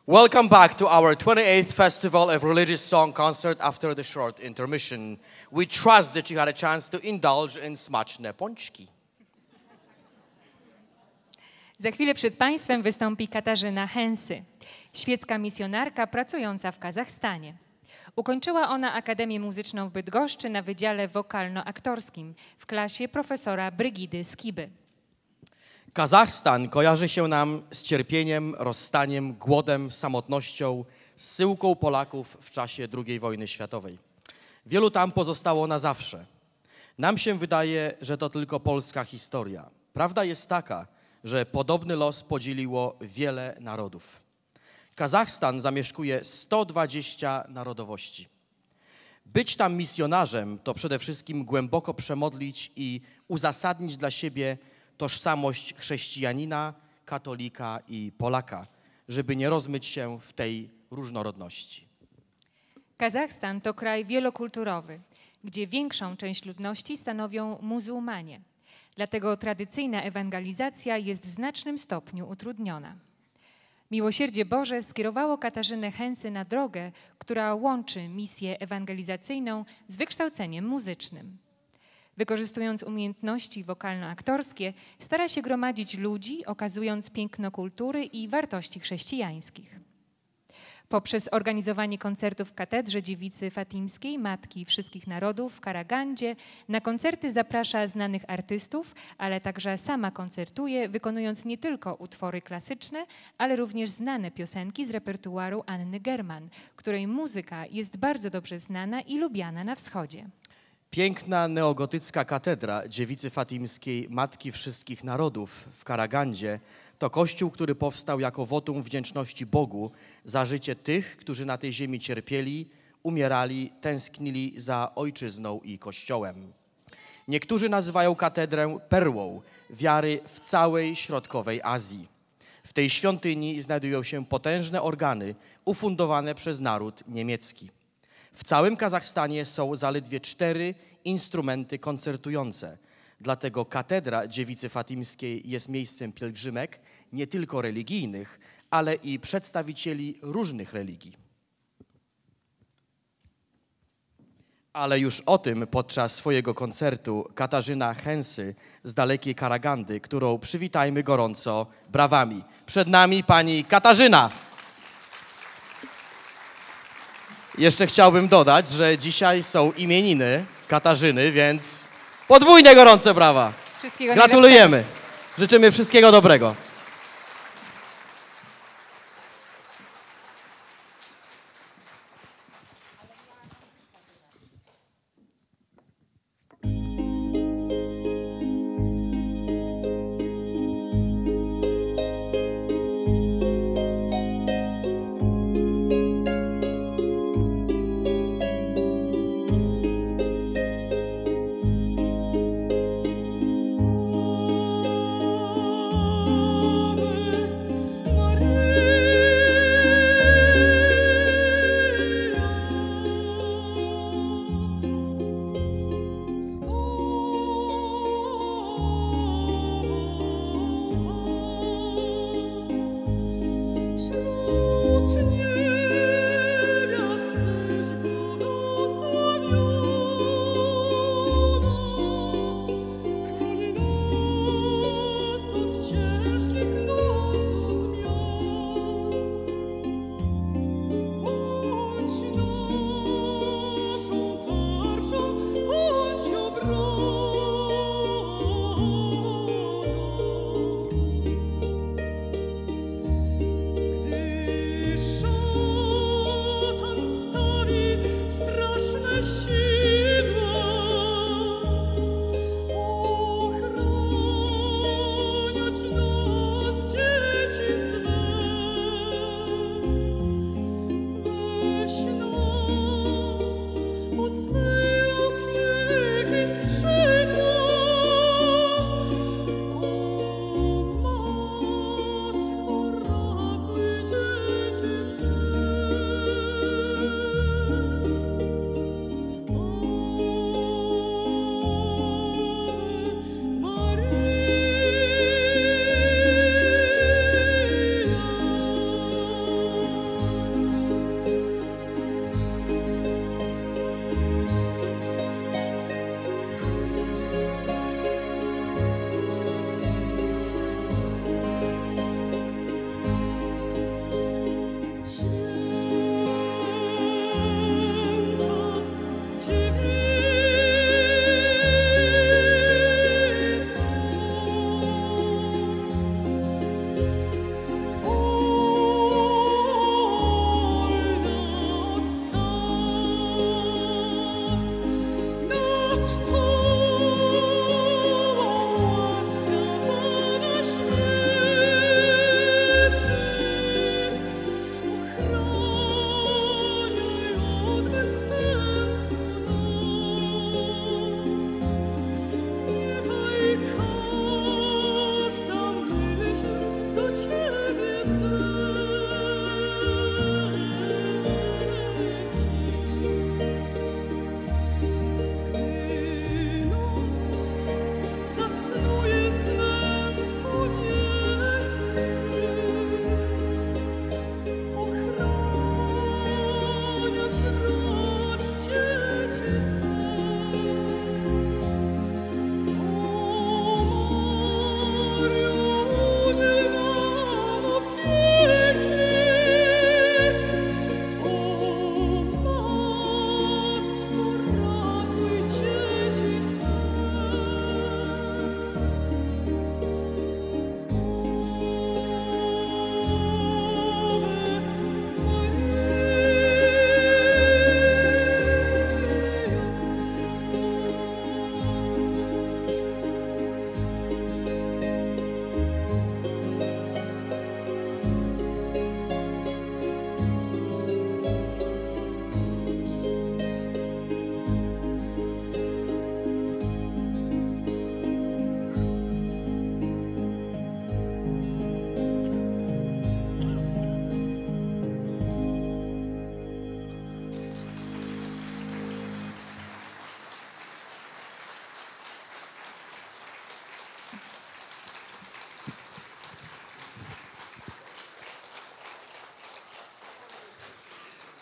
Welcome back to our 28th Festival of Religious Song Concert after the short intermission. We trust that you had a chance to indulge in smaczne pączki. Za chwilę przed Państwem wystąpi Katarzyna Hensy, świecka misjonarka pracująca w Kazachstanie. Ukończyła ona Akademię Muzyczną w Bydgoszczy na Wydziale Wokalno-Aktorskim w klasie profesora Brygidy Skiby. Kazachstan kojarzy się nam z cierpieniem, rozstaniem, głodem, samotnością, zsyłką Polaków w czasie II wojny światowej. Wielu tam pozostało na zawsze. Nam się wydaje, że to tylko polska historia. Prawda jest taka, że podobny los podzieliło wiele narodów. Kazachstan zamieszkuje 120 narodowości. Być tam misjonarzem to przede wszystkim głęboko przemodlić i uzasadnić dla siebie tożsamość chrześcijanina, katolika i Polaka, żeby nie rozmyć się w tej różnorodności. Kazachstan to kraj wielokulturowy, gdzie większą część ludności stanowią muzułmanie. Dlatego tradycyjna ewangelizacja jest w znacznym stopniu utrudniona. Miłosierdzie Boże skierowało Katarzynę Hensy na drogę, która łączy misję ewangelizacyjną z wykształceniem muzycznym. Wykorzystując umiejętności wokalno-aktorskie, stara się gromadzić ludzi, okazując piękno kultury i wartości chrześcijańskich. Poprzez organizowanie koncertów w Katedrze Dziewicy Fatimskiej, Matki Wszystkich Narodów w Karagandzie, na koncerty zaprasza znanych artystów, ale także sama koncertuje, wykonując nie tylko utwory klasyczne, ale również znane piosenki z repertuaru Anny German, której muzyka jest bardzo dobrze znana i lubiana na wschodzie. Piękna neogotycka katedra Dziewicy Fatimskiej Matki Wszystkich Narodów w Karagandzie to kościół, który powstał jako wotum wdzięczności Bogu za życie tych, którzy na tej ziemi cierpieli, umierali, tęsknili za ojczyzną i kościołem. Niektórzy nazywają katedrę perłą wiary w całej środkowej Azji. W tej świątyni znajdują się potężne organy ufundowane przez naród niemiecki. W całym Kazachstanie są zaledwie 4 instrumenty koncertujące. Dlatego katedra Dziewicy Fatimskiej jest miejscem pielgrzymek nie tylko religijnych, ale i przedstawicieli różnych religii. Ale już o tym podczas swojego koncertu Katarzyna Hensy z dalekiej Karagandy, którą przywitajmy gorąco brawami. Przed nami pani Katarzyna. Jeszcze chciałbym dodać, że dzisiaj są imieniny Katarzyny, więc podwójnie gorące brawa. Gratulujemy. Życzymy wszystkiego dobrego.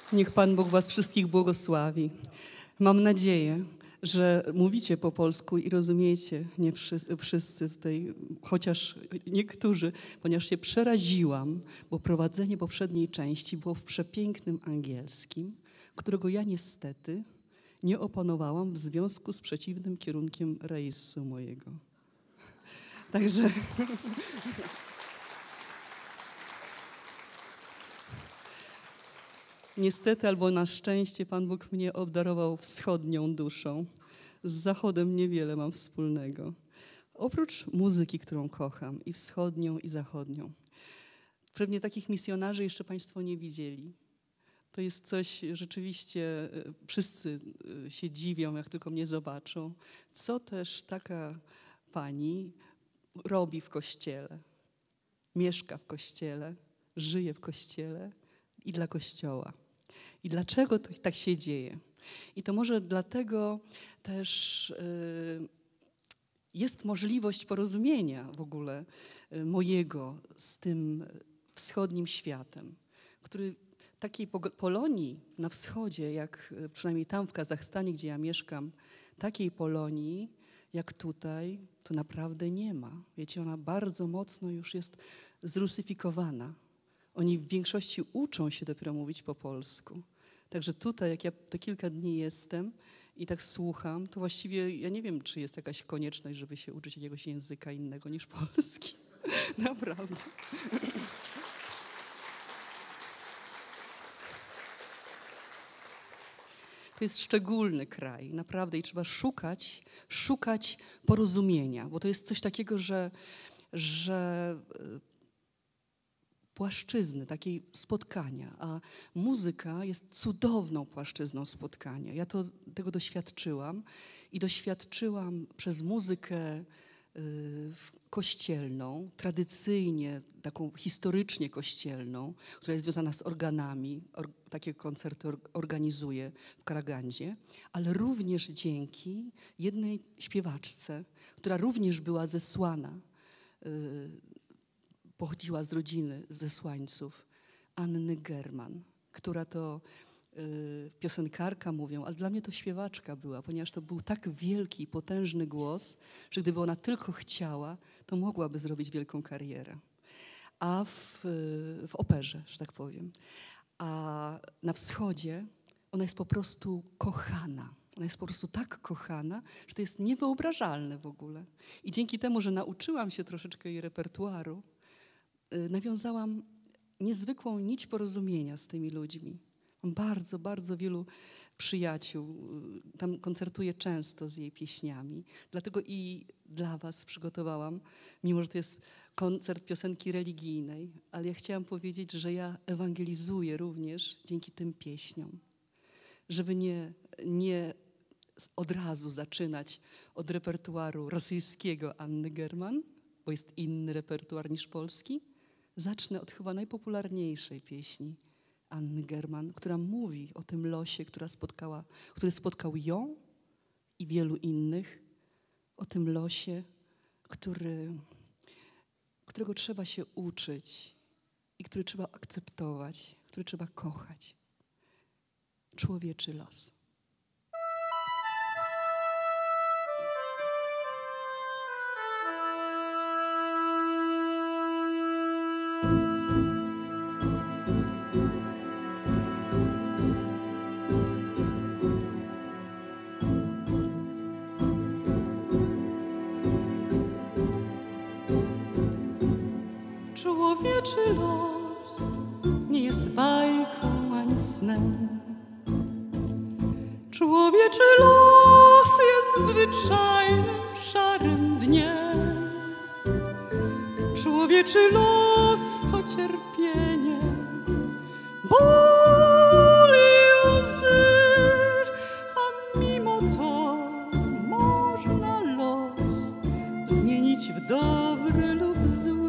Niech Pan Bóg was wszystkich błogosławi. Mam nadzieję, że mówicie po polsku i rozumiecie, nie wszyscy tutaj, chociaż niektórzy, ponieważ się przeraziłam, bo prowadzenie poprzedniej części było w przepięknym angielskim, którego ja niestety nie opanowałam w związku z przeciwnym kierunkiem rejsu mojego. Także... Niestety albo na szczęście Pan Bóg mnie obdarował wschodnią duszą. Z Zachodem niewiele mam wspólnego. Oprócz muzyki, którą kocham, i wschodnią, i zachodnią. Pewnie takich misjonarzy jeszcze Państwo nie widzieli. To jest coś, rzeczywiście wszyscy się dziwią, jak tylko mnie zobaczą. Co też taka pani robi w Kościele? Mieszka w Kościele, żyje w Kościele i dla Kościoła. I dlaczego tak się dzieje? I to może dlatego też jest możliwość porozumienia w ogóle mojego z tym wschodnim światem, który takiej Polonii na wschodzie, jak przynajmniej tam w Kazachstanie, gdzie ja mieszkam, takiej Polonii jak tutaj, to naprawdę nie ma. Wiecie, ona bardzo mocno już jest zrusyfikowana. Oni w większości uczą się dopiero mówić po polsku. Także tutaj, jak ja te kilka dni jestem i tak słucham, to właściwie ja nie wiem, czy jest jakaś konieczność, żeby się uczyć jakiegoś języka innego niż polski. Naprawdę. To jest szczególny kraj, naprawdę, i trzeba szukać porozumienia, bo to jest coś takiego, że płaszczyzny, takiej spotkania, a muzyka jest cudowną płaszczyzną spotkania. Ja tego doświadczyłam i doświadczyłam przez muzykę kościelną, tradycyjnie, taką historycznie kościelną, która jest związana z organami, takie koncerty organizuję w Karagandzie, ale również dzięki jednej śpiewaczce, która również była zesłana, pochodziła z rodziny zesłańców, Anny German, która to piosenkarka mówią, ale dla mnie to śpiewaczka była, ponieważ to był tak wielki i potężny głos, że gdyby ona tylko chciała, to mogłaby zrobić wielką karierę. A w operze, że tak powiem. A na wschodzie ona jest po prostu kochana. Ona jest po prostu tak kochana, że to jest niewyobrażalne w ogóle. I dzięki temu, że nauczyłam się troszeczkę jej repertuaru, nawiązałam niezwykłą nić porozumienia z tymi ludźmi. Mam bardzo, bardzo wielu przyjaciół. Tam koncertuję często z jej pieśniami. Dlatego i dla was przygotowałam, mimo że to jest koncert piosenki religijnej, ale ja chciałam powiedzieć, że ja ewangelizuję również dzięki tym pieśniom. Żeby nie od razu zaczynać od repertuaru rosyjskiego Anny German, bo jest inny repertuar niż polski. Zacznę od chyba najpopularniejszej pieśni Anny German, która mówi o tym losie, który spotkał ją i wielu innych, o tym losie, którego trzeba się uczyć i który trzeba akceptować, który trzeba kochać. Człowieczy los. Człowieczy los nie jest bajką ani snem. Człowieczy los jest zwyczajnym, szarym dniem. Człowieczy los to cierpienie, ból i łzy, a mimo to można los zmienić w dobry lub zły.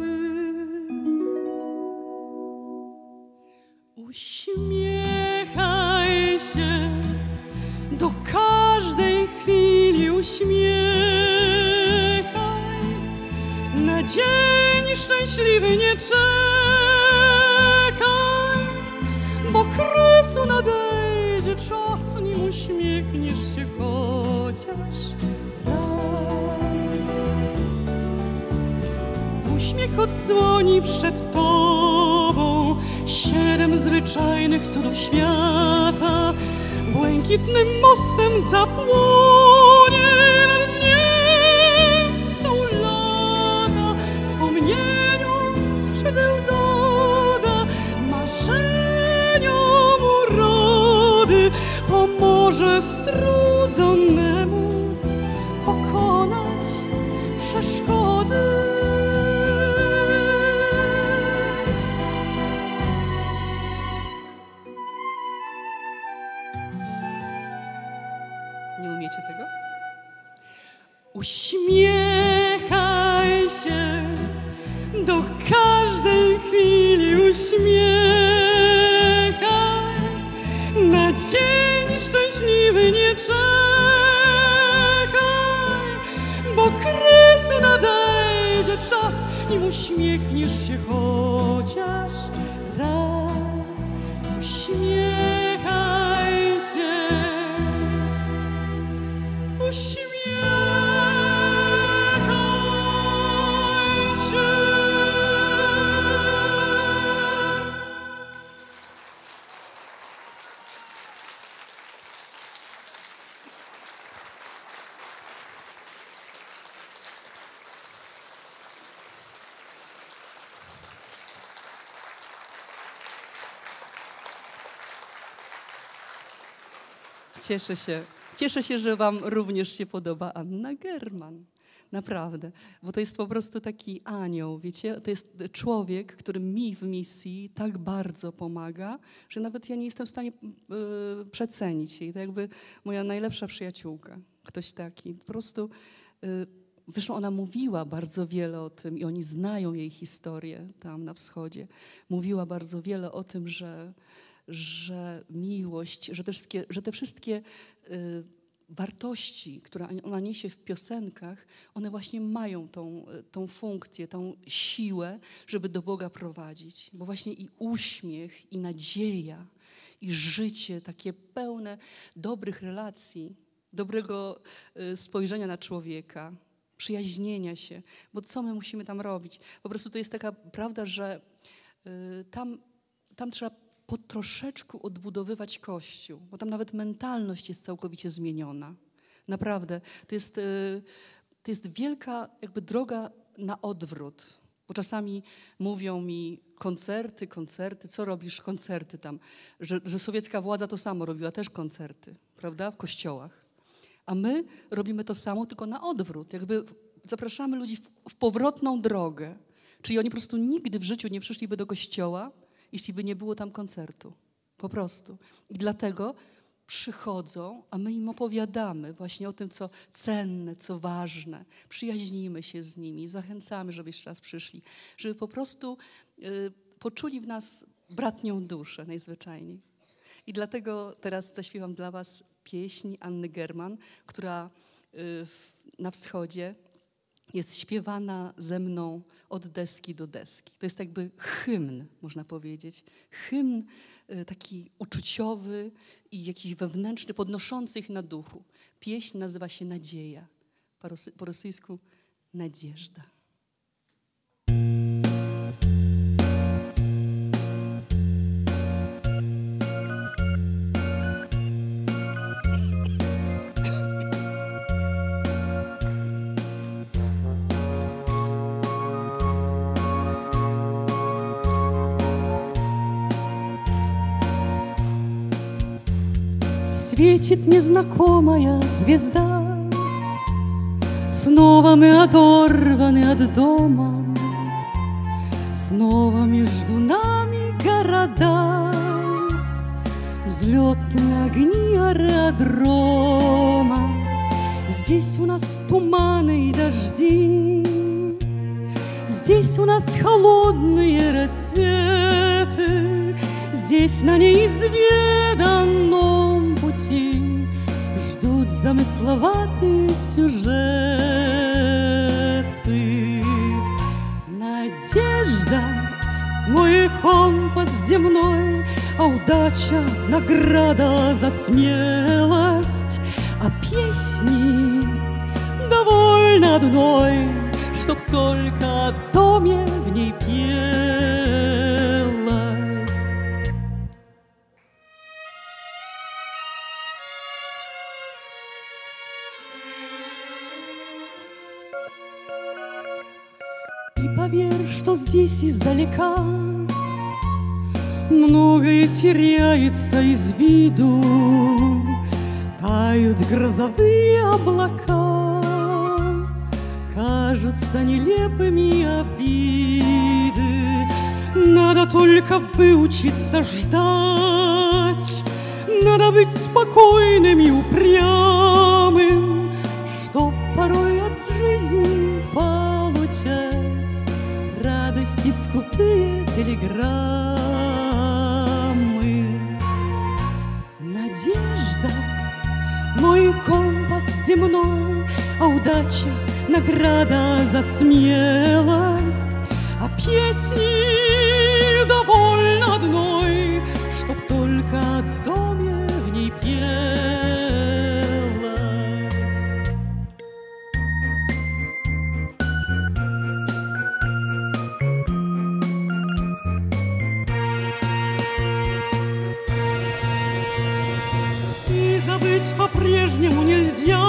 Uśmiechaj się, do każdej chwili uśmiechaj. Na dzień szczęśliwy nie czekaj, bo kresu nadejdzie. 7 zwyczajnych cudów świata błękitnym mostem zapłonie nad Niemcą lata. Wspomnieniom skrzydeł doda, marzeniom urody, pomoże strudzonemu pokonać przeszkody. Nie umiecie tego? Uśmiechaj się, do każdej chwili uśmiechaj, na dzień szczęśliwy nie czekaj, bo kresu nadejdzie czas, nim uśmiechniesz się chociaż raz. Uśmiechaj się, uśmiechaj się. Cieszę się, że wam również się podoba Anna German. Naprawdę, bo to jest po prostu taki anioł, wiecie? To jest człowiek, który mi w misji tak bardzo pomaga, że nawet ja nie jestem w stanie przecenić jej. To jakby moja najlepsza przyjaciółka, ktoś taki. Po prostu, zresztą ona mówiła bardzo wiele o tym i oni znają jej historię tam na wschodzie. Mówiła bardzo wiele o tym, że miłość, że te wszystkie wartości, które ona niesie w piosenkach, one właśnie mają tą funkcję, tą siłę, żeby do Boga prowadzić. Bo właśnie i uśmiech, i nadzieja, i życie takie pełne dobrych relacji, dobrego spojrzenia na człowieka, przyjaźnienia się. Bo co my musimy tam robić? Po prostu to jest taka prawda, że tam trzeba po troszeczku odbudowywać Kościół, bo tam nawet mentalność jest całkowicie zmieniona. Naprawdę, to jest wielka jakby droga na odwrót, bo czasami mówią mi koncerty, co robisz, koncerty tam, że sowiecka władza to samo robiła, też koncerty, prawda, w kościołach. A my robimy to samo, tylko na odwrót, jakby zapraszamy ludzi w powrotną drogę, czyli oni po prostu nigdy w życiu nie przyszliby do kościoła, jeśli by nie było tam koncertu. Po prostu. I dlatego przychodzą, a my im opowiadamy właśnie o tym, co cenne, co ważne. Przyjaźnimy się z nimi, zachęcamy, żeby jeszcze raz przyszli. Żeby po prostu poczuli w nas bratnią duszę najzwyczajniej. I dlatego teraz zaśpiewam dla was pieśń Anny German, która na wschodzie jest śpiewana ze mną od deski do deski. To jest jakby hymn, można powiedzieć. Hymn taki uczuciowy i jakiś wewnętrzny, podnoszący ich na duchu. Pieśń nazywa się Nadzieja. Po rosyjsku Nadzieżda. Светит незнакомая звезда, снова мы оторваны от дома, снова между нами города, взлетные огни аэродрома. Здесь у нас туманы и дожди, здесь у нас холодные рассветы, здесь на неизведанном пути ждут замысловатые сюжеты. Надежда, мой компас земной, а удача — награда за смелость, а песни довольно одной, чтоб только о доме в ней пелось. что здесь издалека многое теряется из виду, тают грозовые облака, кажутся нелепыми обиды. Надо только выучиться ждать, надо быть спокойным и упрямым, чтоб порой от жизни получать радости скупые телеграммы. Надежда — мой компас земной, а удача — награда за смелость, а песни довольно одной, чтоб только о доме в ней пелось. И забыть по-прежнему нельзя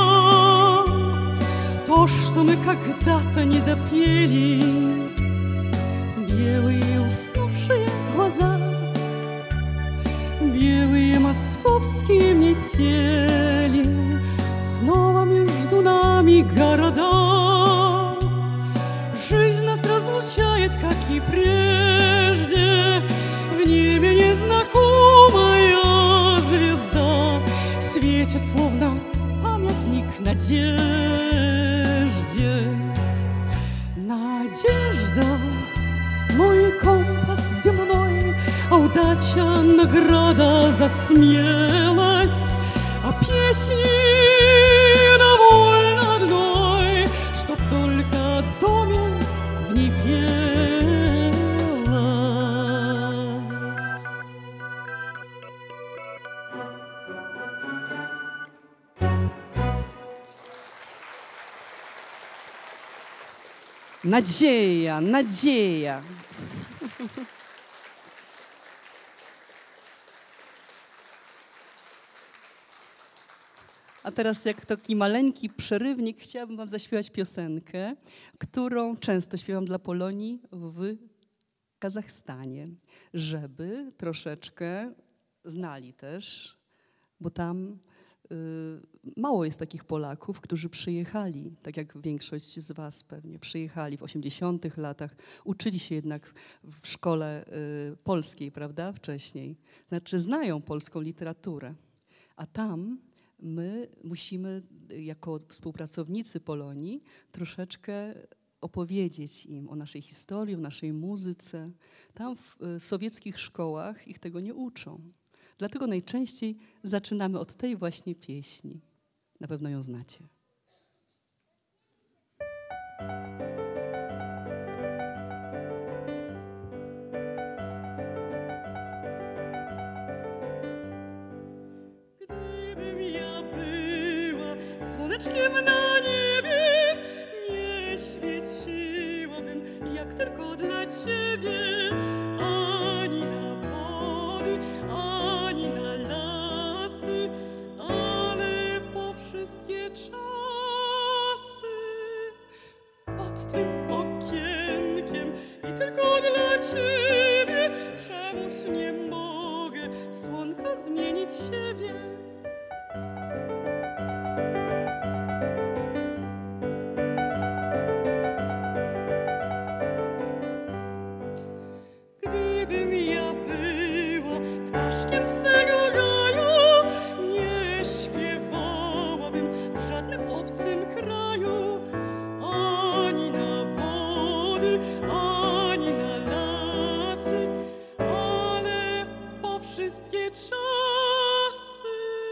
то, что мы когда-то не допели. Белые уснувшие глаза, белые московские метели, снова между нами города. Жизнь нас разлучает, как и прежде, в небе незнакомая звезда светит, словно памятник надежде. Надежда — мой компас земной, а удача — награда за смелость, а песни довольно одной, чтоб только о доме в ней пелось. Nadzieja, nadzieja. A teraz jak taki maleńki przerywnik chciałabym wam zaśpiewać piosenkę, którą często śpiewam dla Polonii w Kazachstanie, żeby troszeczkę znali też, bo tam mało jest takich Polaków, którzy przyjechali, tak jak większość z was pewnie, przyjechali w 80-tych latach, uczyli się jednak w szkole polskiej, prawda, wcześniej. Znaczy znają polską literaturę, a tam my musimy jako współpracownicy Polonii troszeczkę opowiedzieć im o naszej historii, o naszej muzyce. Tam w sowieckich szkołach ich tego nie uczą. Dlatego najczęściej zaczynamy od tej właśnie pieśni. Na pewno ją znacie. Gdybym ja była słoneczkiem na niebie, nie świeciłabym jak tylko dla ciebie. Ani na wody, ani na lasy, ale po wszystkie czasy. Pod twym okienkiem i tylko dla ciebie, czemuż nie mogę w słonko zmienić siebie? Gdybym ja była ptaszkiem z tego gaju, nie śpiewałabym w żadnym obcym kraju. Ani na wody, ani na lasy, ale po wszystkie czasy.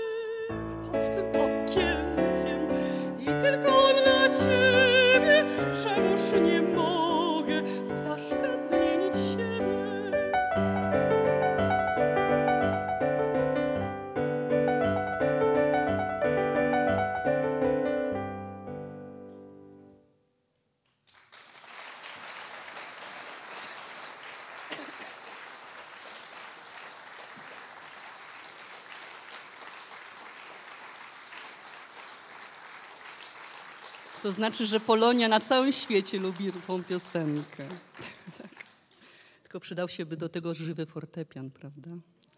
To znaczy, że Polonia na całym świecie lubi tą piosenkę. Tak. Tylko przydał się by do tego żywy fortepian, prawda?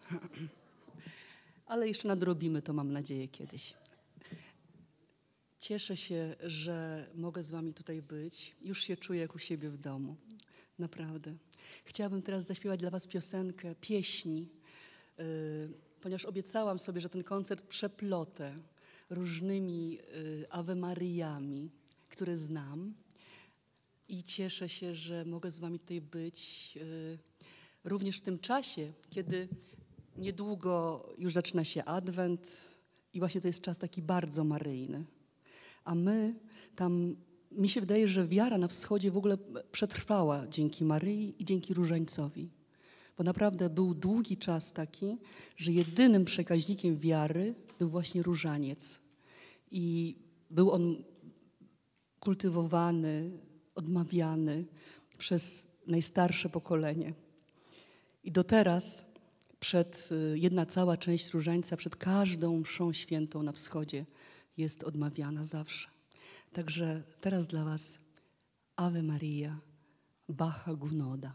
Ale jeszcze nadrobimy to, mam nadzieję, kiedyś. Cieszę się, że mogę z wami tutaj być. Już się czuję jak u siebie w domu. Naprawdę. Chciałabym teraz zaśpiewać dla was piosenkę, pieśni, ponieważ obiecałam sobie, że ten koncert przeplotę różnymi Ave Mariami, które znam. I cieszę się, że mogę z wami tutaj być również w tym czasie, kiedy niedługo już zaczyna się Adwent i właśnie to jest czas taki bardzo maryjny. A my tam, mi się wydaje, że wiara na wschodzie w ogóle przetrwała dzięki Maryi i dzięki Różańcowi. Bo naprawdę był długi czas taki, że jedynym przekaźnikiem wiary był właśnie Różaniec. I był on kultywowany, odmawiany przez najstarsze pokolenie. I do teraz jedna cała część Różańca przed każdą mszą świętą na wschodzie jest odmawiana zawsze. Także teraz dla was Ave Maria, Bacha Gunoda.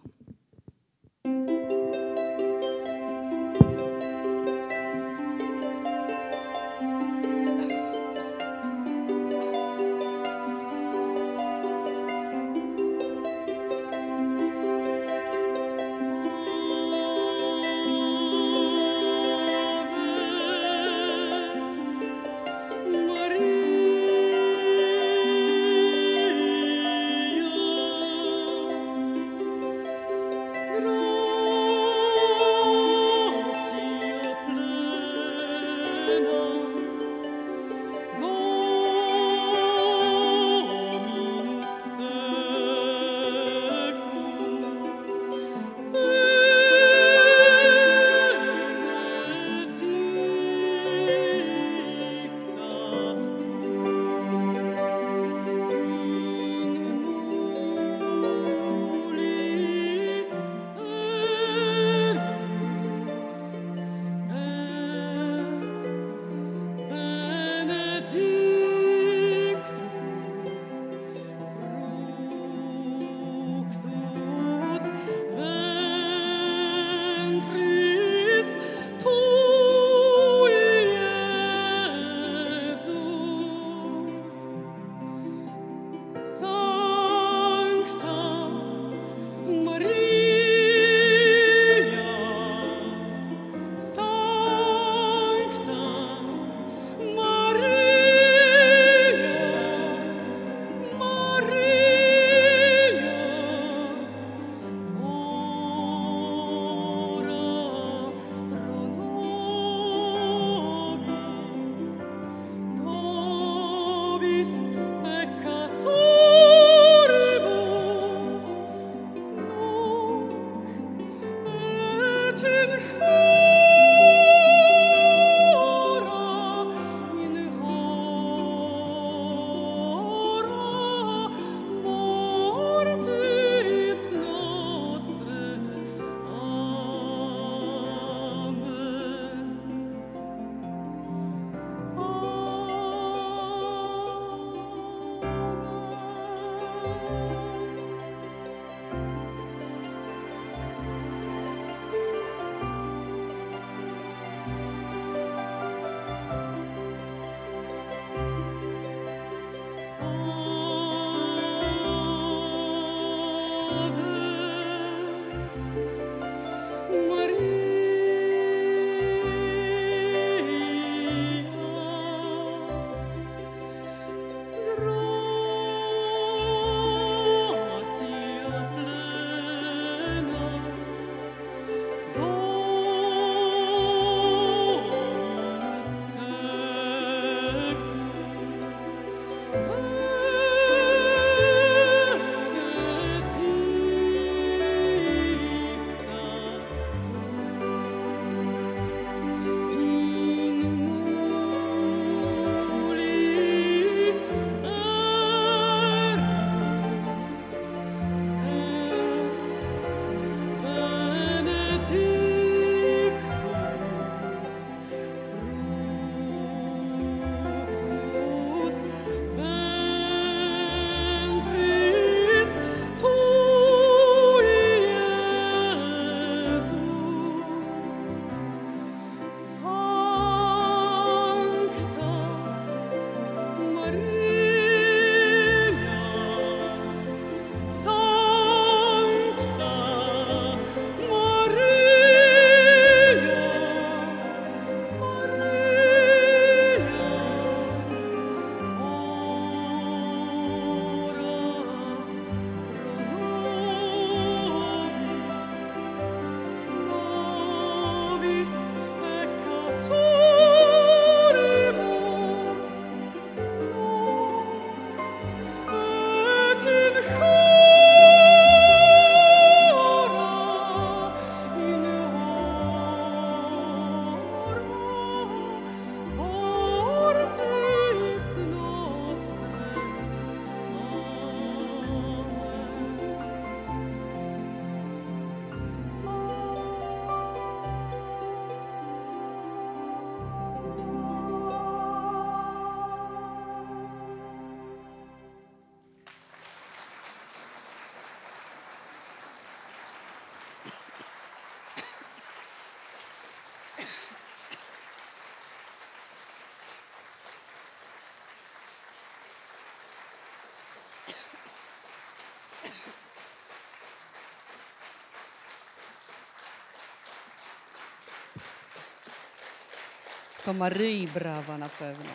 To Maryi brawa na pewno.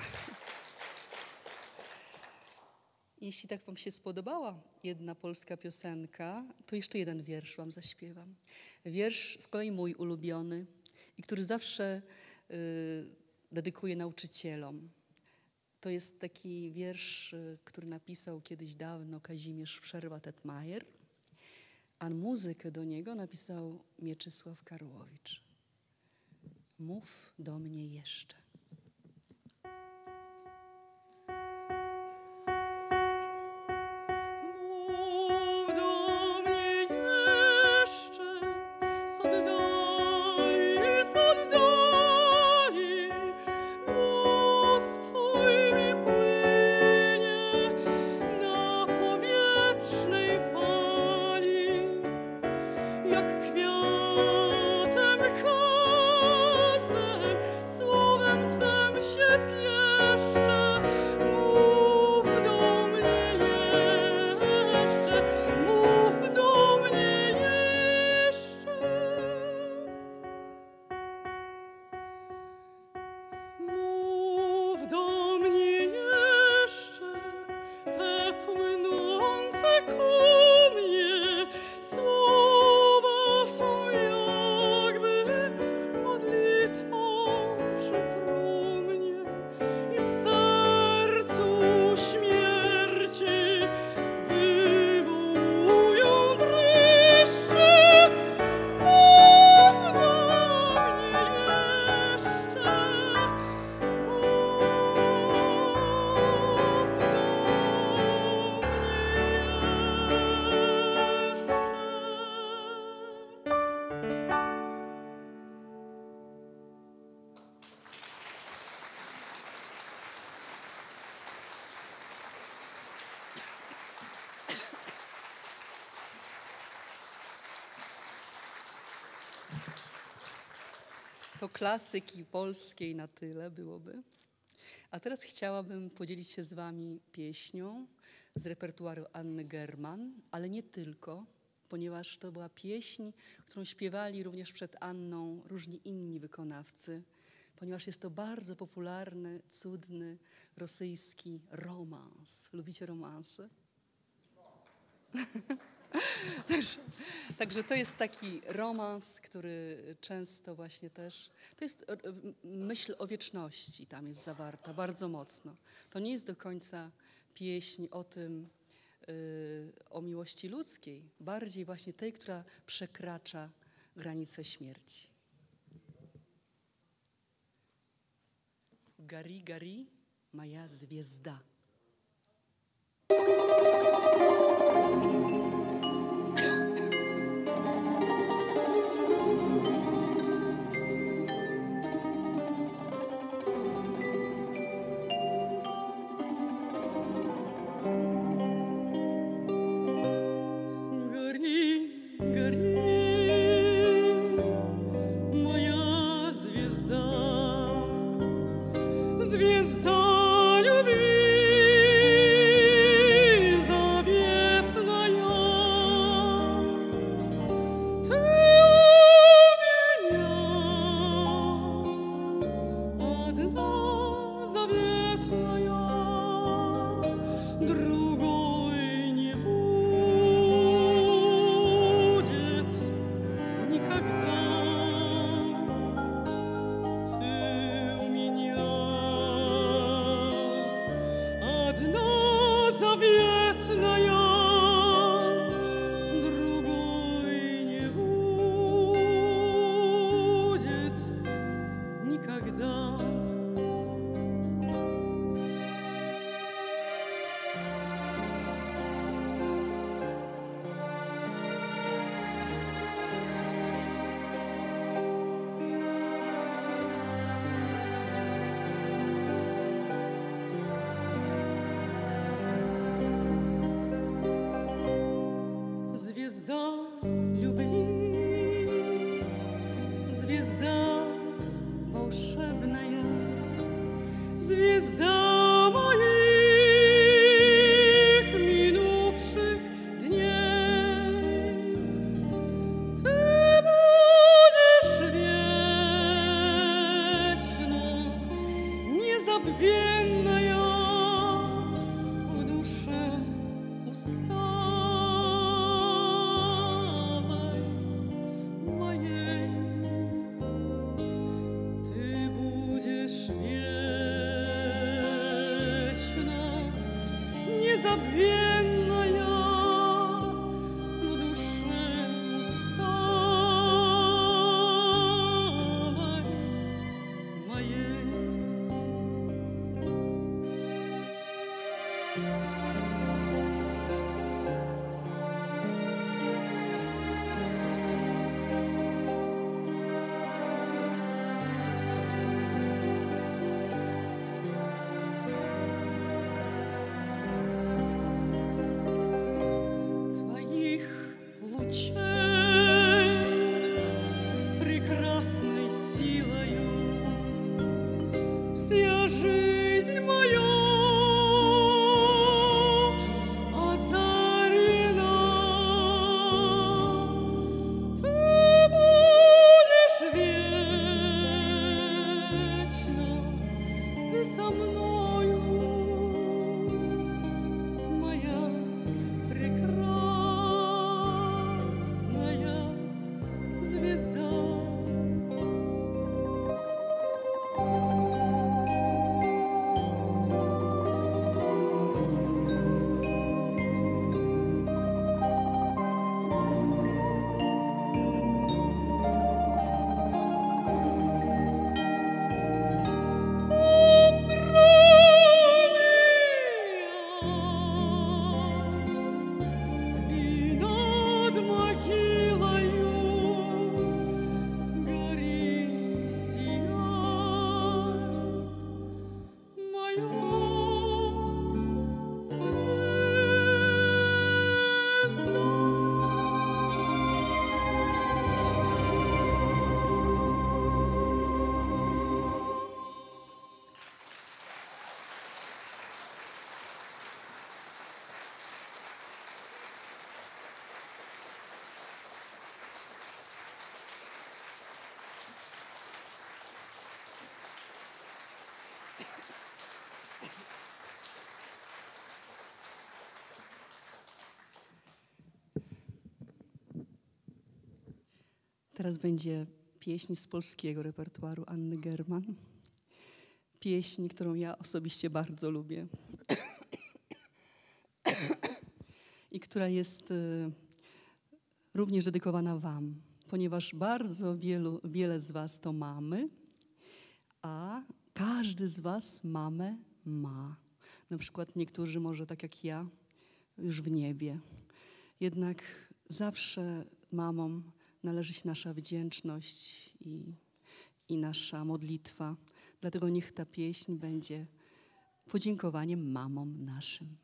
Jeśli tak wam się spodobała jedna polska piosenka, to jeszcze jeden wiersz wam zaśpiewam. Wiersz z kolei mój ulubiony i który zawsze dedykuję nauczycielom. To jest taki wiersz, który napisał kiedyś dawno Kazimierz Przerwa-Tetmajer, a muzykę do niego napisał Mieczysław Karłowicz. Mów do mnie jeszcze. To klasyki polskiej na tyle byłoby. A teraz chciałabym podzielić się z wami pieśnią z repertuaru Anny German, ale nie tylko, ponieważ to była pieśń, którą śpiewali również przed Anną różni inni wykonawcy, ponieważ jest to bardzo popularny, cudny, rosyjski romans. Lubicie romanse? Także to jest taki romans, który często właśnie też, to jest myśl o wieczności tam jest zawarta bardzo mocno. To nie jest do końca pieśń o tym, o miłości ludzkiej, bardziej właśnie tej, która przekracza granicę śmierci. Gari, gari, moja zwiezda. Wieczna niezabwienna ja w duszę ustalej mojej. Ty budziesz wieczna, niezabwienna ja w duszę ustalej mojej. Твоих лучей прекрасной силою вся жизнь моя озарена. Ты будешь вечно, ты со мною, моя прекрасная звезда. И над могилою гори сияй, моя Teraz będzie pieśń z polskiego repertuaru Anny German. Pieśń, którą ja osobiście bardzo lubię i która jest również dedykowana wam, ponieważ bardzo wiele z was to mamy, a każdy z was mamę ma. Na przykład niektórzy może tak jak ja już w niebie. Jednak zawsze mamom należy się nasza wdzięczność i nasza modlitwa. Dlatego niech ta pieśń będzie podziękowaniem mamom naszym.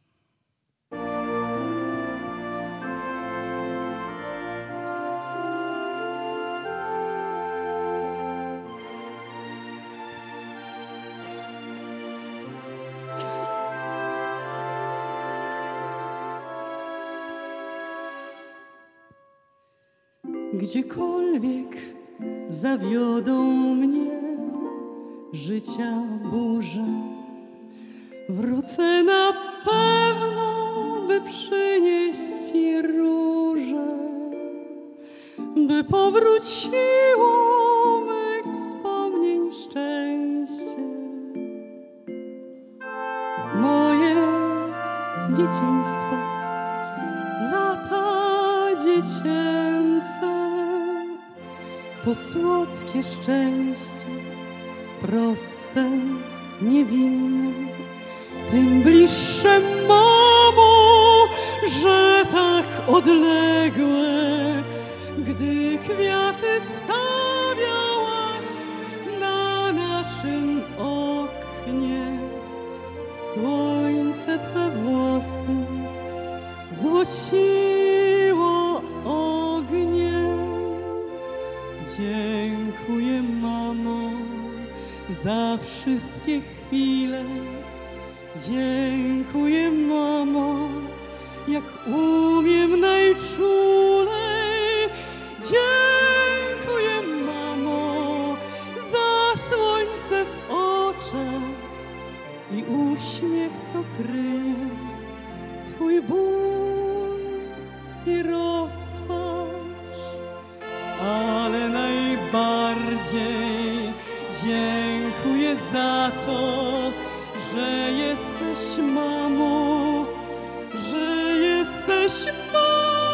Gdziekolwiek zawiodą mnie życia burze, wrócę na pewno, by przynieść ci róże, by powróciło mych wspomnień szczęście. Moje dzieciństwo, lata dziecięce, to słodkie szczęście, proste, niewinne, tym bliższe, mamo, że tak odległe, gdy kwiaty stawiałaś na naszym oknie. Słońce twe włosy złociło ogniem. Dziękuję, mamo, za wszystkie chwile. Dziękuję, mamo, jak umiem najczulej. Dziękuję, mamo, za słońce w oczach Dziękuję za to, że jesteś mamą, że jesteś mamą.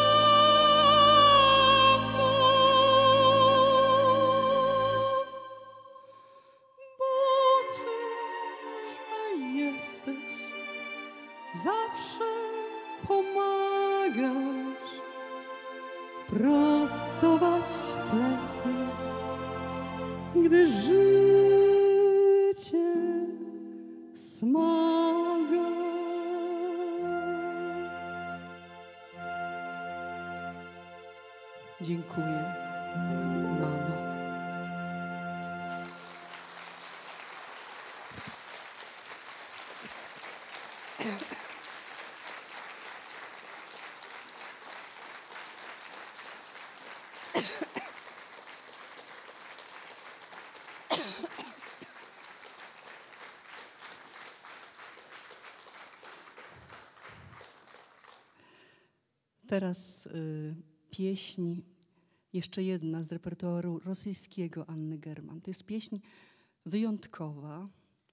Bo ty, że jesteś, zawsze pomagasz prostować plecy, gdy życie smaga. Dziękuję, mamo. Teraz pieśń, jeszcze jedna z repertuaru rosyjskiego Anny German. To jest pieśń wyjątkowa,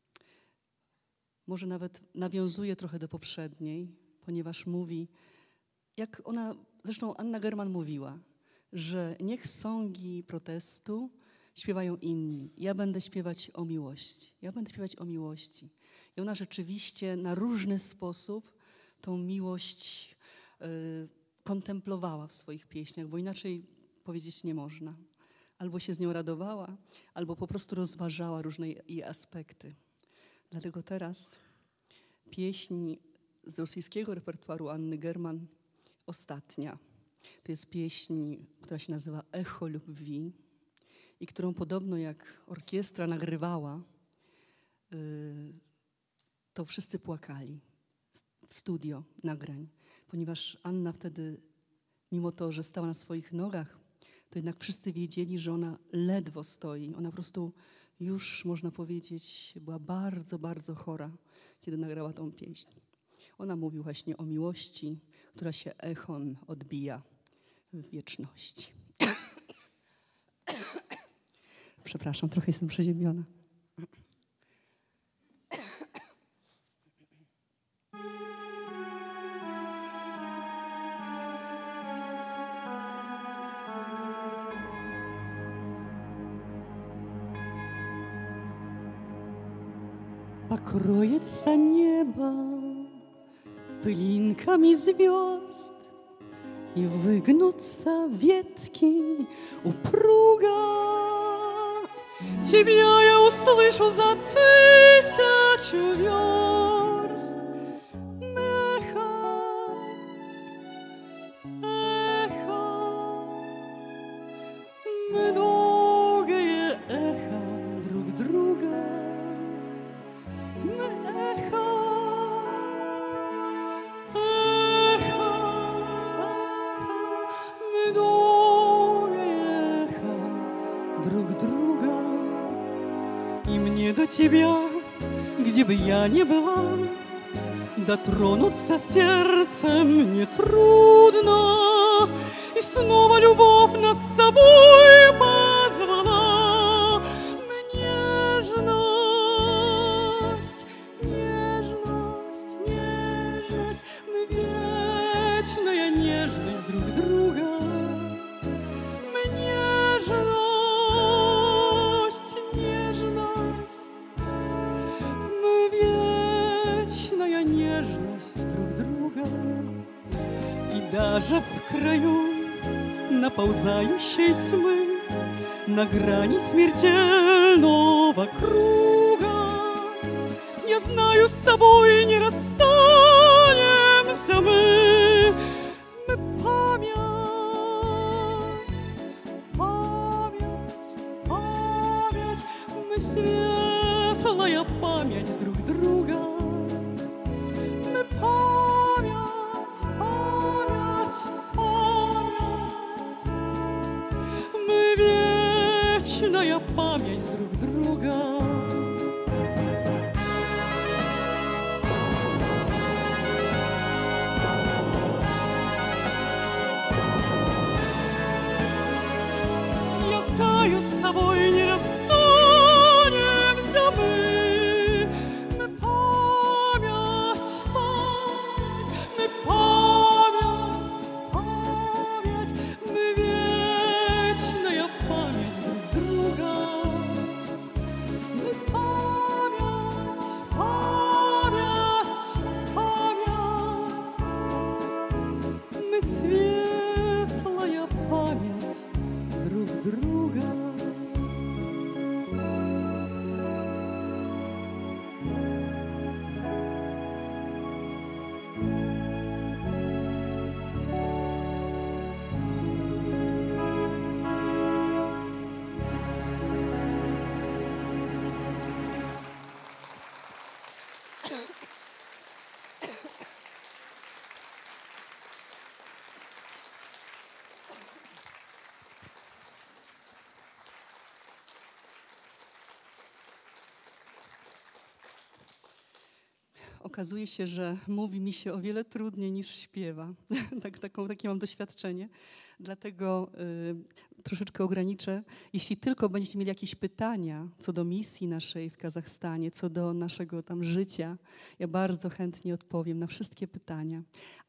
może nawet nawiązuje trochę do poprzedniej, ponieważ mówi, jak ona, zresztą Anna German mówiła, że niech songi protestu śpiewają inni. Ja będę śpiewać o miłości. Ja będę śpiewać o miłości. I ona rzeczywiście na różny sposób tą miłość kontemplowała w swoich pieśniach, bo inaczej powiedzieć nie można. Albo się z nią radowała, albo po prostu rozważała różne jej aspekty. Dlatego teraz pieśń z rosyjskiego repertuaru Anny German, ostatnia. To jest pieśń, która się nazywa Echo Lubwi i którą podobno jak orkiestra nagrywała, to wszyscy płakali w studio nagrań, ponieważ Anna wtedy, mimo to, że stała na swoich nogach, to jednak wszyscy wiedzieli, że ona ledwo stoi. Ona po prostu już, można powiedzieć, była bardzo, bardzo chora, kiedy nagrała tą pieśń. Ona mówi właśnie o miłości, która się echon odbija w wieczności. Przepraszam, trochę jestem przeziębiona. Покроется небо пылинками звезд, и выгнутся ветки упруго. Тебя я услышу за 1000 верст. Эхо, эхо, многое эхо друг друга. Мы эхо, эхо, многое эхо друг друга. И мне до тебя, где бы я ни была, дотронуться сердцем нетрудно. И снова любовь нас с собой позвала. Нежность, нежность, нежность, мы вечная нежность друг друга. Мы нежность, нежность, мы вечная нежность друг друга. И даже в краю наползающей тьмы, на грани смертельного круга, я знаю, с тобой не расстанемся мы. Мы память, память, память, мы светлая память друг друга. Мы память, память, память, мы вечная память друг друга. Я знаю, с тобой не расстанемся okazuje się, że mówi mi się o wiele trudniej niż śpiewa. Takie mam doświadczenie. Dlatego troszeczkę ograniczę. Jeśli tylko będziecie mieli jakieś pytania co do misji naszej w Kazachstanie, co do naszego tam życia, ja bardzo chętnie odpowiem na wszystkie pytania.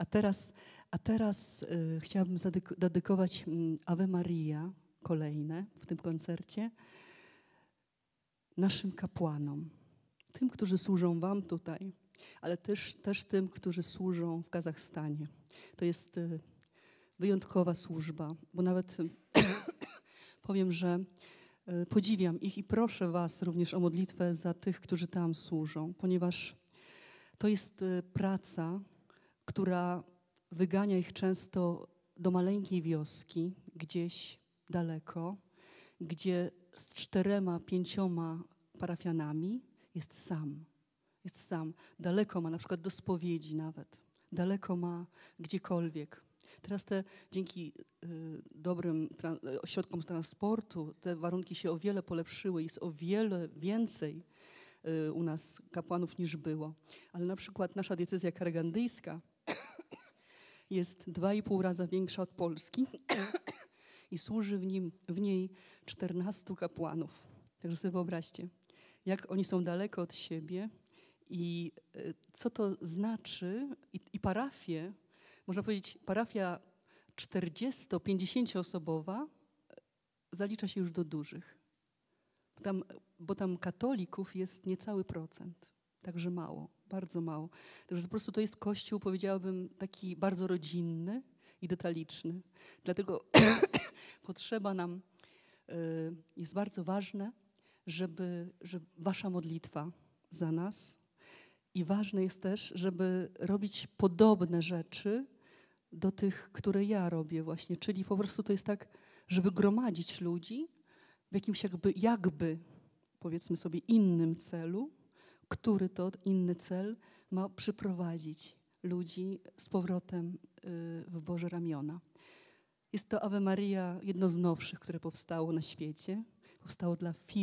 A teraz chciałabym zadedykować Ave Maria kolejne w tym koncercie naszym kapłanom. Tym, którzy służą wam tutaj, ale też tym, którzy służą w Kazachstanie. To jest wyjątkowa służba, bo nawet powiem, że podziwiam ich i proszę was również o modlitwę za tych, którzy tam służą, ponieważ to jest praca, która wygania ich często do maleńkiej wioski, gdzieś daleko, gdzie z 4-5 parafianami jest sam. Daleko ma, na przykład do spowiedzi nawet. Daleko ma gdziekolwiek. Teraz dzięki dobrym środkom transportu te warunki się o wiele polepszyły. Jest o wiele więcej u nas kapłanów niż było. Ale na przykład nasza diecezja karagandyjska jest 2,5 raza większa od Polski i służy w niej 14 kapłanów. Także sobie wyobraźcie, jak oni są daleko od siebie i co to znaczy. I parafie, można powiedzieć, parafia 40-50 osobowa zalicza się już do dużych. Bo tam katolików jest niecały procent, także mało, bardzo mało. Także po prostu to jest kościół, powiedziałabym, taki bardzo rodzinny i detaliczny. Dlatego potrzeba nam, jest bardzo ważne, żeby wasza modlitwa za nas i ważne jest też, żeby robić podobne rzeczy do tych, które ja robię właśnie. Czyli po prostu to jest tak, żeby gromadzić ludzi w jakimś jakby powiedzmy sobie innym celu, który to inny cel ma przyprowadzić ludzi z powrotem w Boże ramiona. Jest to Ave Maria jedno z nowszych, które powstało na świecie. Powstało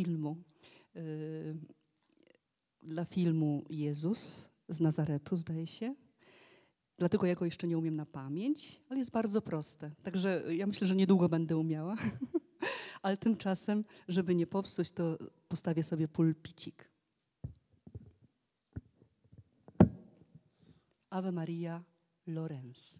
dla filmu Jezus z Nazaretu, zdaje się. Dlatego ja go jeszcze nie umiem na pamięć, ale jest bardzo proste. Także ja myślę, że niedługo będę umiała. Ale tymczasem, żeby nie popsuć, to postawię sobie pulpicik. Ave Maria Lorenz.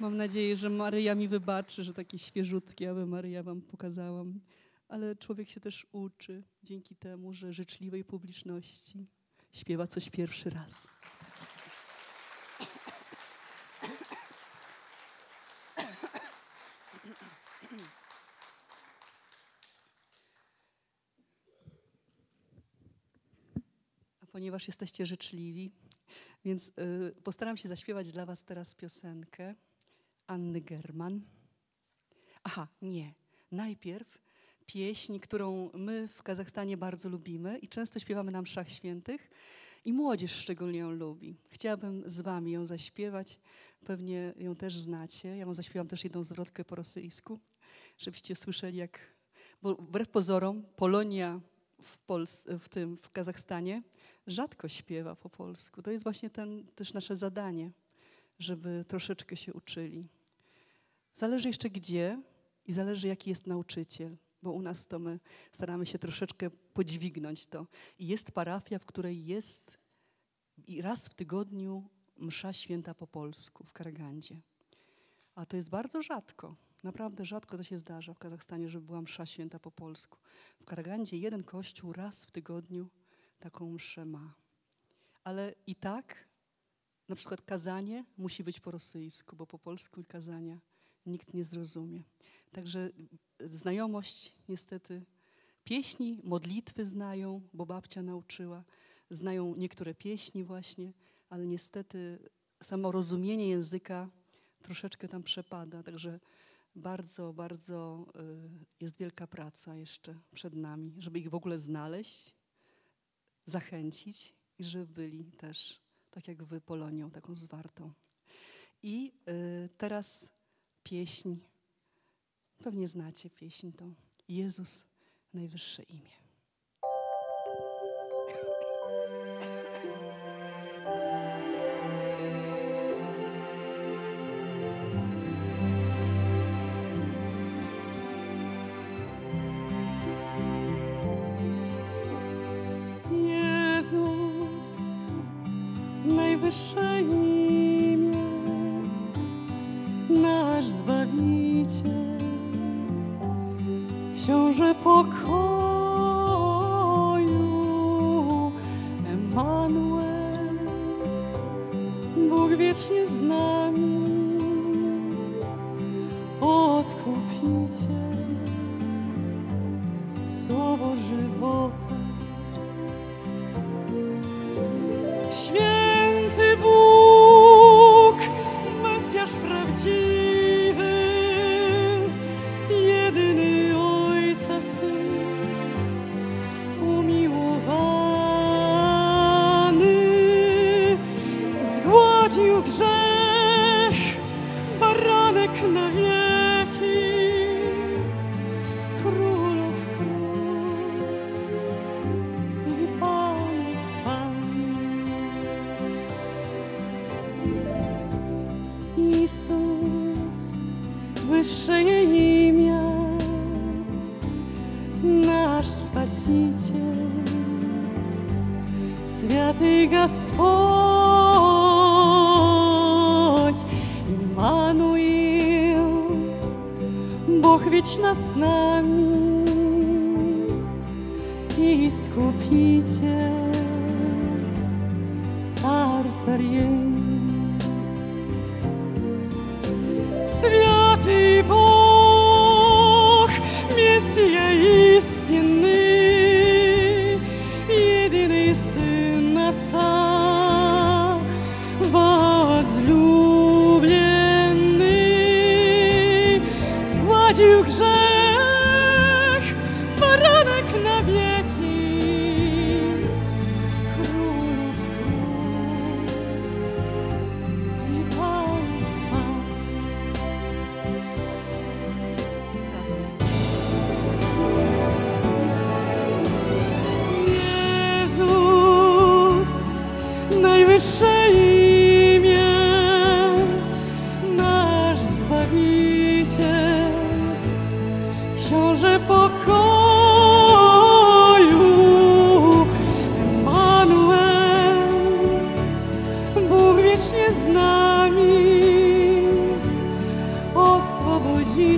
Mam nadzieję, że Maryja mi wybaczy, że takie świeżutkie Ave Maryja wam pokazałam. Ale człowiek się też uczy dzięki temu, że życzliwej publiczności śpiewa coś pierwszy raz. A ponieważ jesteście życzliwi, więc postaram się zaśpiewać dla was teraz piosenkę Anny German. Aha, nie. Najpierw pieśń, którą my w Kazachstanie bardzo lubimy i często śpiewamy na mszach świętych i młodzież szczególnie ją lubi. Chciałabym z wami ją zaśpiewać, pewnie ją też znacie. Ja wam zaśpiewam też jedną zwrotkę po rosyjsku, żebyście słyszeli jak... Bo wbrew pozorom Polonia w Kazachstanie rzadko śpiewa po polsku. To jest właśnie też nasze zadanie, żeby troszeczkę się uczyli. Zależy jeszcze gdzie i zależy jaki jest nauczyciel, bo u nas to my staramy się troszeczkę podźwignąć to. I jest parafia, w której jest raz w tygodniu msza święta po polsku w Karagandzie. A to jest bardzo rzadko. Naprawdę rzadko to się zdarza w Kazachstanie, żeby była msza święta po polsku. W Karagandzie jeden kościół raz w tygodniu taką mszę ma. Ale i tak na przykład kazanie musi być po rosyjsku, bo po polsku i kazania nikt nie zrozumie. Także znajomość niestety, pieśni, modlitwy znają, bo babcia nauczyła, znają niektóre pieśni właśnie, ale niestety samo rozumienie języka troszeczkę tam przepada, także bardzo, bardzo jest wielka praca jeszcze przed nami, żeby ich w ogóle znaleźć, zachęcić i żeby byli też, tak jak wy, Polonią taką zwartą. I teraz pieśń, pewnie znacie pieśń tą, Jezus, najwyższe imię. Najwyższe imię, nasz Zbawiciel, Książę pokoju, Emanuel, Bóg wiecznie z nami, Odkupiciel, Słowo żywota. Święty Bóg, Mesjasz prawdziwy, jedyny Ojca Syn, umiłowany, zgładził grzech, baranek na wieki, królów król i panów pan. Jezus, wyższe imię, nasz Spasiciel, Święty Господь, Immanuel, Bóg wieczna z nami, Искупитель, Царь царей. Святый Бог, Мессия истинный, единый Сын Отца, возлюбленный, сгладил грех, баранок на веки, крулов круг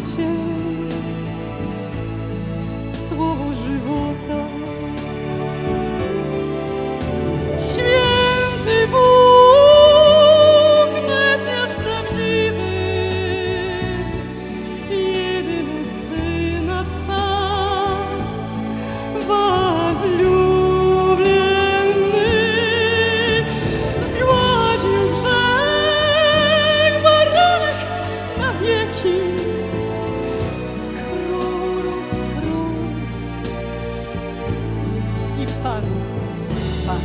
życie, słowo żywota. Święty Bóg, Mesjasz prawdziwy, jedyny Syn Otca, возлюбленny, zgładził grzech, baranek na wieki, królów król i panów pan.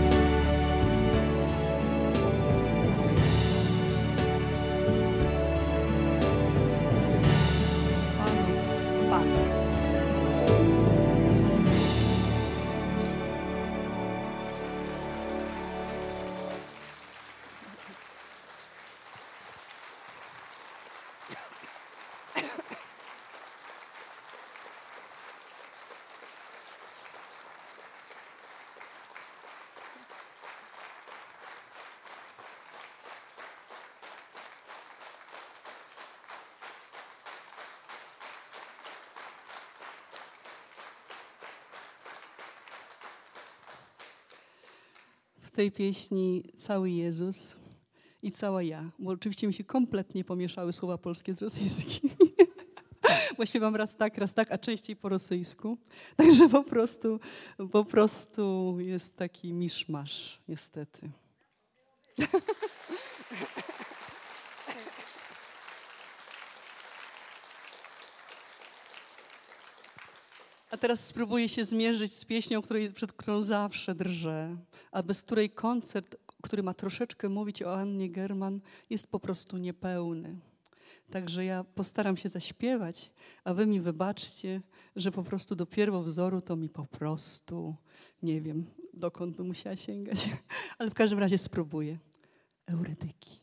W tej pieśni cały Jezus i cała ja, bo oczywiście mi się kompletnie pomieszały słowa polskie z rosyjskimi. Bo śpiewam raz tak, a częściej po rosyjsku. Także po prostu jest taki miszmasz, niestety. A teraz spróbuję się zmierzyć z pieśnią, przed którą zawsze drżę, a bez której koncert, który ma troszeczkę mówić o Annie German, jest po prostu niepełny. Także ja postaram się zaśpiewać, a wy mi wybaczcie, że po prostu do pierwowzoru to mi po prostu nie wiem, dokąd bym musiała sięgać. Ale w każdym razie spróbuję. Eurydyki.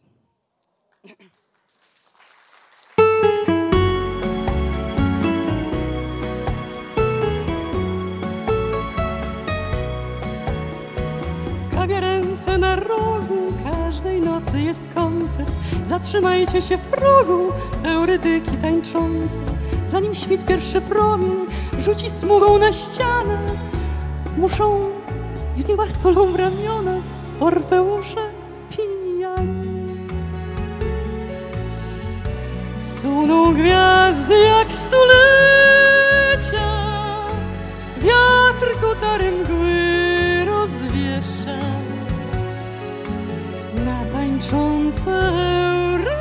Kawiarence na rogu, każdej nocy jest koncert. Zatrzymajcie się w progu, eurydyki tańczące. Zanim świt pierwszy promień rzuci smugą na ścianę, muszą, niech was tulą w ramionach Orfeusze pijani. Suną gwiazdy jak stulecia, wiatr kotary mgły rozwiesza na tańczące eurydyki.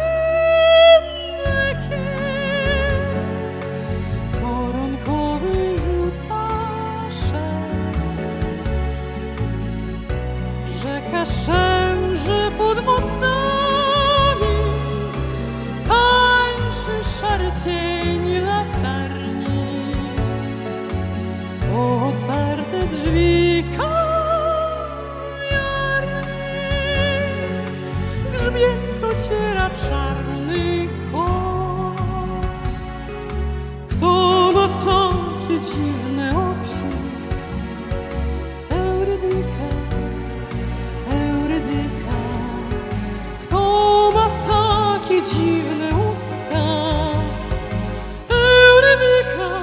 Koronkowy rzuca szep, rzeka szemrze pod mostami, tańczy szary cień latarni. Otwarte drzwi grzbiet ociera czarny kot. Kto ma takie dziwne oczy? Eurydyka, eurydyka. Kto ma takie dziwne usta? Eurydyka.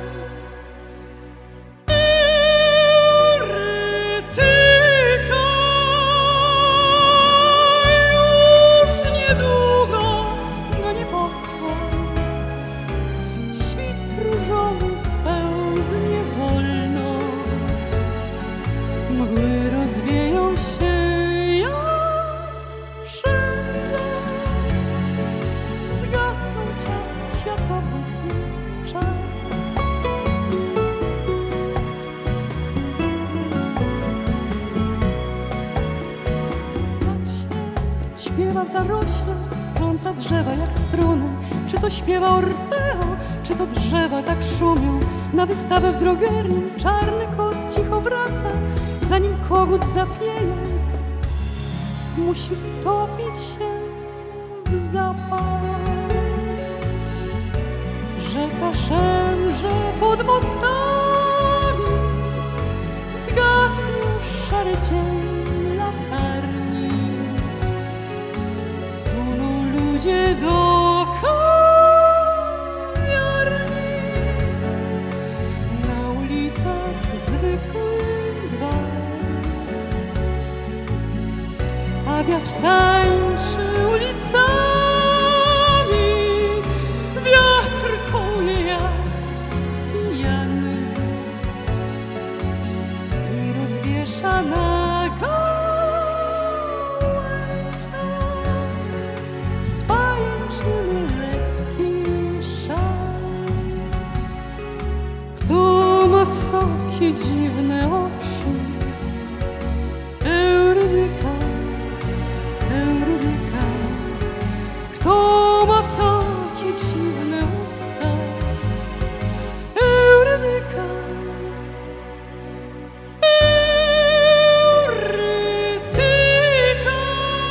Mgły rozwieją się jak wszędzie, zgasną światła błysnie czar. Lat się śpiewa w zarośle, trąca drzewa jak struny. Czy to śpiewa Orfeo, czy to drzewa tak szumią? Na wystawę w drogerii czarny kot cicho wraca, zanim kogut zapieje, musi wtopić się w zapał. Rzeka szemrze pod mostami, zgasł szary cień latarni. Suną ludzie do kawiarni, Wiatr tańczy ulicami, wiatr kołuje jak pijany i rozwiesza na gałęziach z pajęczyny lekki szal. Kto ma takie dziwne oczy? Eurydyka, Eurydyka. Kto ma takie dziwne usta? Eurydyka, Eurydyka.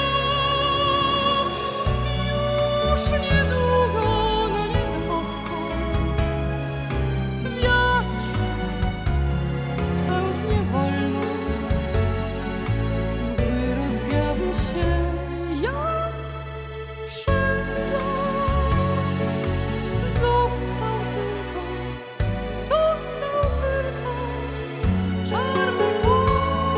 Już niedługo na niebo boską wiatr spełznie wolno, by rozwiały się jak przędza. Został tylko czarny głos.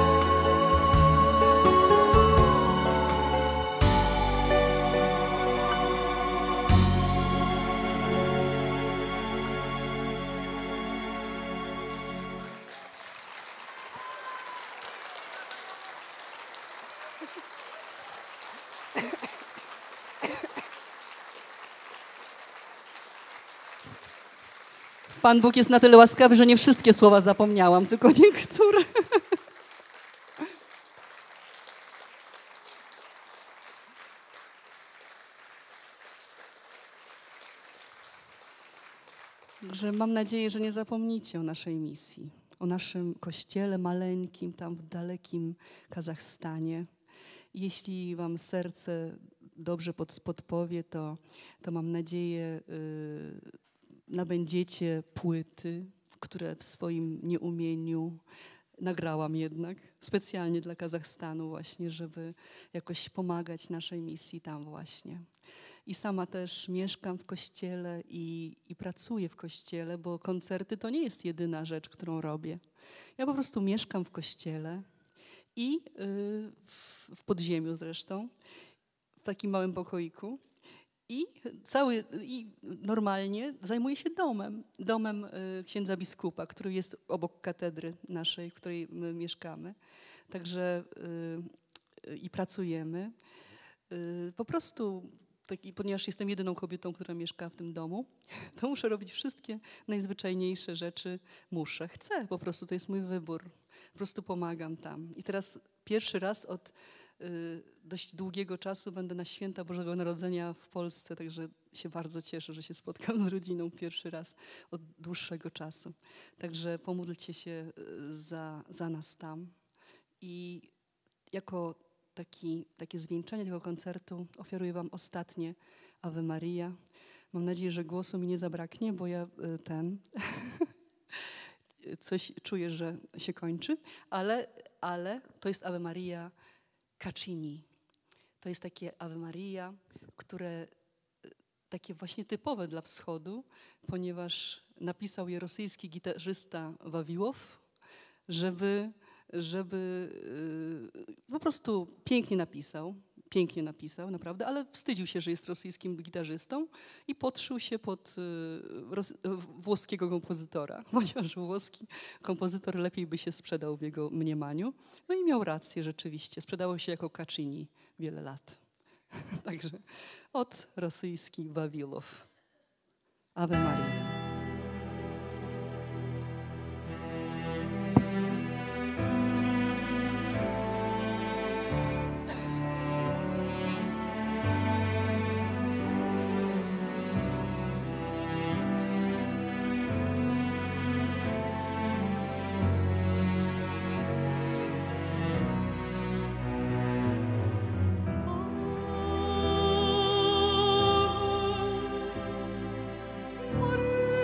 Pan Bóg jest na tyle łaskawy, że nie wszystkie słowa zapomniałam, tylko niektóre. Także mam nadzieję, że nie zapomnicie o naszej misji, o naszym kościele maleńkim tam w dalekim Kazachstanie. Jeśli wam serce dobrze podpowie, to mam nadzieję, nabędziecie płyty, które w swoim nieumieniu nagrałam jednak specjalnie dla Kazachstanu właśnie, żeby jakoś pomagać naszej misji tam właśnie. I sama też mieszkam w kościele i pracuję w kościele, bo koncerty to nie jest jedyna rzecz, którą robię. Ja po prostu mieszkam w kościele i w podziemiu zresztą, w takim małym pokoiku. I normalnie zajmuję się domem księdza biskupa, który jest obok katedry naszej, w której my mieszkamy. Także i pracujemy. Po prostu, ponieważ jestem jedyną kobietą, która mieszka w tym domu, to muszę robić wszystkie najzwyczajniejsze rzeczy. Chcę, po prostu to jest mój wybór. Po prostu pomagam tam. I teraz pierwszy raz od dość długiego czasu będę na święta Bożego Narodzenia w Polsce, także się bardzo cieszę, że się spotkam z rodziną pierwszy raz od dłuższego czasu. Także pomódlcie się za nas tam. I jako takie zwieńczenie tego koncertu ofiaruję wam ostatnie Ave Maria. Mam nadzieję, że głosu mi nie zabraknie, bo ja coś czuję, że się kończy, ale to jest Ave Maria Caccini. To jest takie Ave Maria, które takie właśnie typowe dla wschodu, ponieważ napisał je rosyjski gitarzysta Wawiłow, żeby po prostu pięknie napisał, naprawdę, ale wstydził się, że jest rosyjskim gitarzystą i podszył się pod włoskiego kompozytora, ponieważ włoski kompozytor lepiej by się sprzedał w jego mniemaniu. No i miał rację rzeczywiście, sprzedało się jako Caccini wiele lat. Także od rosyjski Wawiłow. Ave Maria. Maria.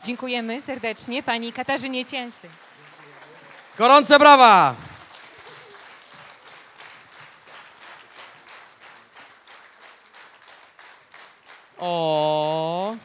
Dziękujemy serdecznie pani Katarzynie Cięsy. Gorące brawa! O.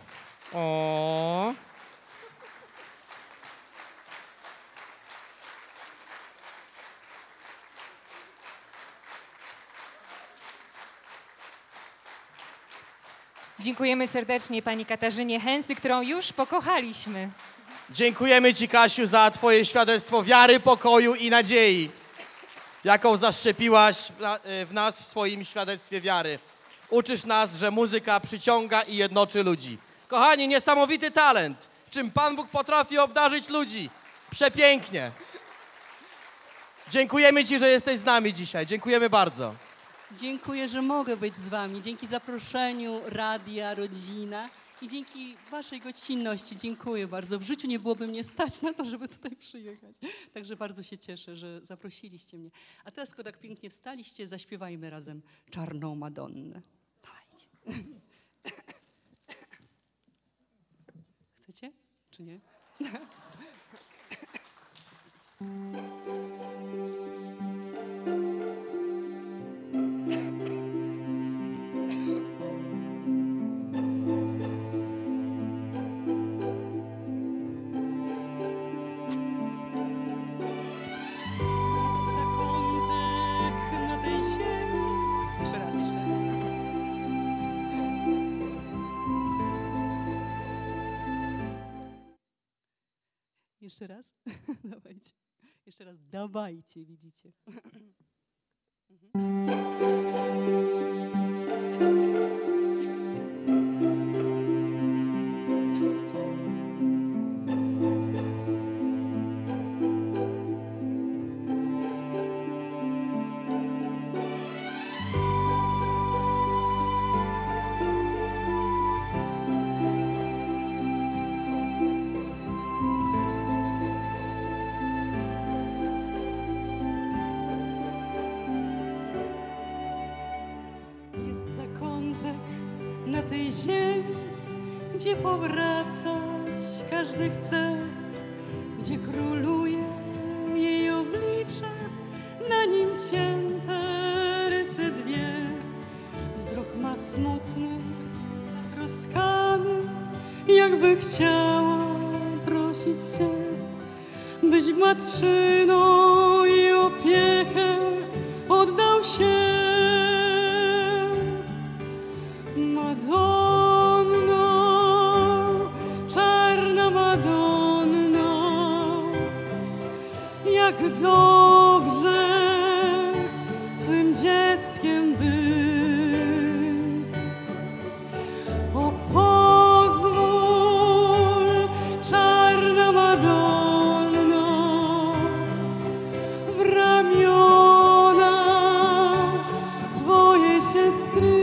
Dziękujemy serdecznie pani Katarzynie Hensy, którą już pokochaliśmy. Dziękujemy Ci, Kasiu, za Twoje świadectwo wiary, pokoju i nadziei, jaką zaszczepiłaś w nas w swoim świadectwie wiary. Uczysz nas, że muzyka przyciąga i jednoczy ludzi. Kochani, niesamowity talent, czym Pan Bóg potrafi obdarzyć ludzi. Przepięknie. Dziękujemy Ci, że jesteś z nami dzisiaj. Dziękujemy bardzo. Dziękuję, że mogę być z wami. Dzięki zaproszeniu Radia Rodzina i dzięki waszej gościnności. Dziękuję bardzo. W życiu nie byłoby mnie stać na to, żeby tutaj przyjechać. Także bardzo się cieszę, że zaprosiliście mnie. A teraz, skoro tak pięknie wstaliście, zaśpiewajmy razem Czarną Madonnę. Dawajcie. Chcecie? Czy nie? Jeszcze raz? Dawajcie. Jeszcze raz. Dawajcie, widzicie. Na tej ziemi, gdzie powracać każdy chce, gdzie króluje jej oblicze, na nim cięte rysy dwie. Wzrok ma smutny, zatroskany, jakby chciała prosić Cię, byś w matczyną i opiekę oddał się. Madonno, czarna Madonno, jak dobrze Twym dzieckiem być. O, pozwól, czarna Madonno, w ramiona Twoje się skryć.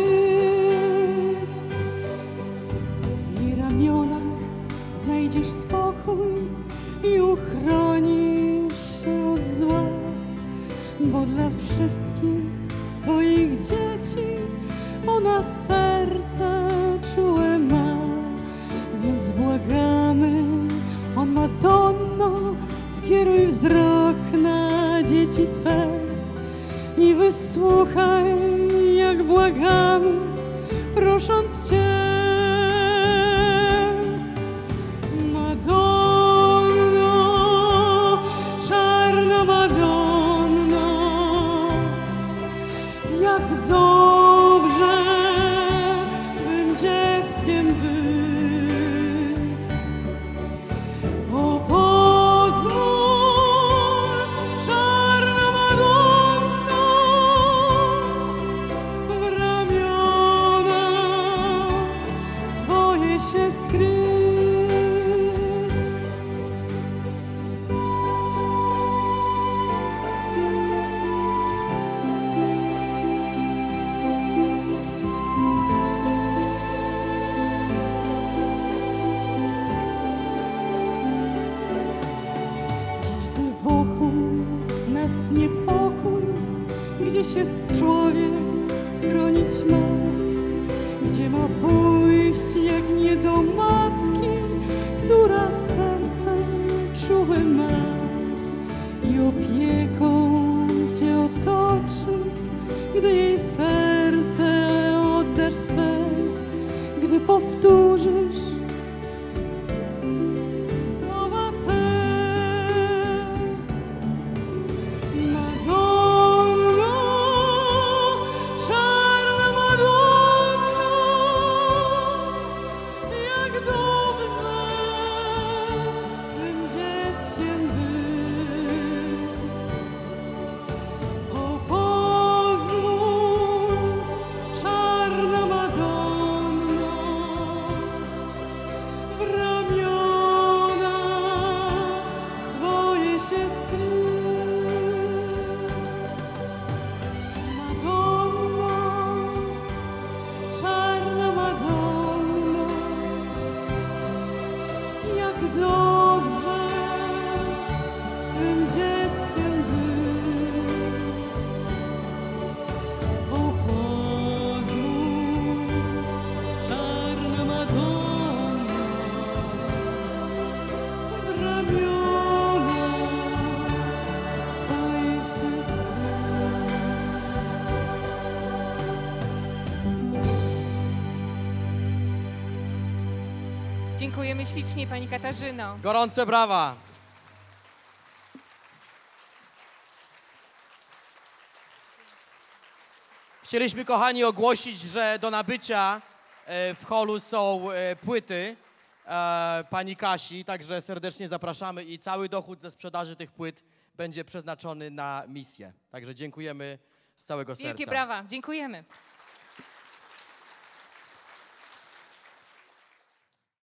Znajdziesz spokój i uchronisz się od zła, bo dla wszystkich swoich dzieci ona serce czułe ma. Więc błagamy, o Madonno, skieruj wzrok na dzieci Twe i wysłuchaj, jak błagamy, prosząc Cię. Niepokój, gdzie się człowiek schronić ma, gdzie ma pójść, jak nie do matki, która serce me i opieką Cię otoczy, gdy jej serce oddasz swe, gdy powtórzysz słowa te. Madonno, czarna Madonno, jak dobrze tym dzieckiem być. O, pozwól, czarna Madonno, w ramiona Twoje się skryć. Madonno, czarna Madonno, jak dobrze tym dzieckiem być. O, pozwól, czarna Madonno, w ramiona Twoje się skryć. Dziękujemy ślicznie pani Katarzyno. Gorące brawa. Chcieliśmy, kochani, ogłosić, że do nabycia w holu są płyty pani Kasi, także serdecznie zapraszamy i cały dochód ze sprzedaży tych płyt będzie przeznaczony na misję. Także dziękujemy z całego serca. Wielkie brawa. Dziękujemy.